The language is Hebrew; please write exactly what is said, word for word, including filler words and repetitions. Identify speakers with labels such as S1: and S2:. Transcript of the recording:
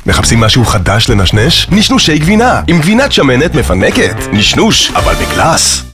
S1: מחפשים משהו חדש לנשנש? נשנושי גבינה, עם גבינת שמנת מפנקת. נשנוש, אבל בגלס.